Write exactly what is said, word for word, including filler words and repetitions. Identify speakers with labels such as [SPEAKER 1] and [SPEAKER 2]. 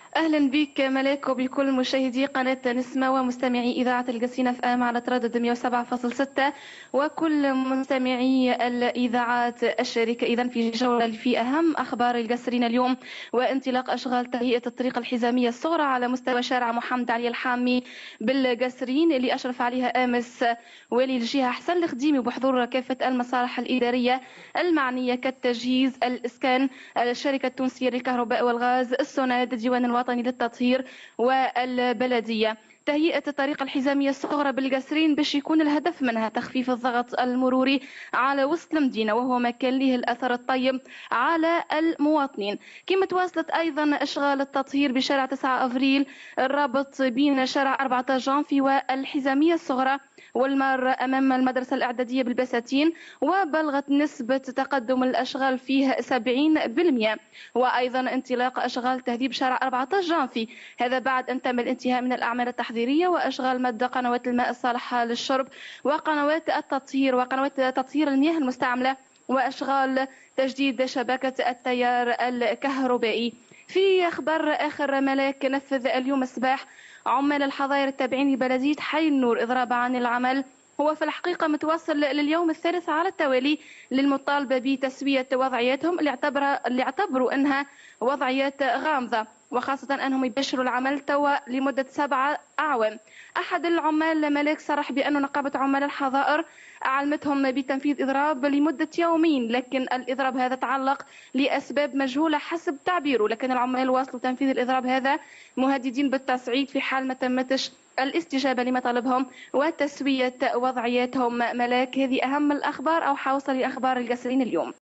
[SPEAKER 1] أهلا بك ملاك وبكل مشاهدي قناة نسمة ومستمعي إذاعة القصيم اف ام على تردد مئة وسبعة فاصلة ستة وكل مستمعي الإذاعات الشركة. إذا في جولة في أهم أخبار القصرين اليوم، وانطلاق أشغال تهيئة الطريق الحزامية الصغرى على مستوى شارع محمد علي الحامي بالقصرين اللي أشرف عليها أمس والي الجهة حسن الخديمي بحضور كافة المصالح الإدارية المعنية كالتجهيز، الإسكان، الشركة التونسية للكهرباء والغاز، السوناد، الديوان الوطني للتطهير والبلدية. تهيئة الطريق الحزامية الصغرى بالقصرين باش يكون الهدف منها تخفيف الضغط المروري على وسط المدينة، وهو ما كان له الأثر الطيب على المواطنين. كما تواصلت أيضا أشغال التطهير بشارع تسعة أفريل الرابط بين شارع أربعة عشر جانفي والحزامية الصغرى والمار أمام المدرسة الإعدادية بالبساتين، وبلغت نسبة تقدم الأشغال فيه سبعين بالمئة. وأيضا انطلاق أشغال تهذيب شارع أربعة عشر جانفي، هذا بعد أن تم الانتهاء من الأعمال التحضيرية وأشغال مد قنوات الماء الصالحة للشرب وقنوات التطهير وقنوات تطهير المياه المستعملة وأشغال تجديد شبكة التيار الكهربائي. في أخبار آخر ملاك، نفذ اليوم الصباح عمال الحظاير التابعين لبلدية حي النور إضراب عن العمل، هو في الحقيقة متواصل لليوم الثالث على التوالي للمطالبة بتسوية وضعياتهم اللي اعتبرها اللي اعتبروا أنها وضعيات غامضة، وخاصة أنهم يبشروا العمل توا لمدة سبعة أعوام. أحد العمال ملاك صرح بأن نقابة عمال الحظائر أعلمتهم بتنفيذ إضراب لمدة يومين، لكن الإضراب هذا تعلق لأسباب مجهولة حسب تعبيره، لكن العمال واصلوا تنفيذ الإضراب هذا مهددين بالتصعيد في حال ما تمتش الاستجابة لمطالبهم وتسوية وضعياتهم. ملاك، هذه أهم الأخبار أو حوصل لأخبار القصرين اليوم.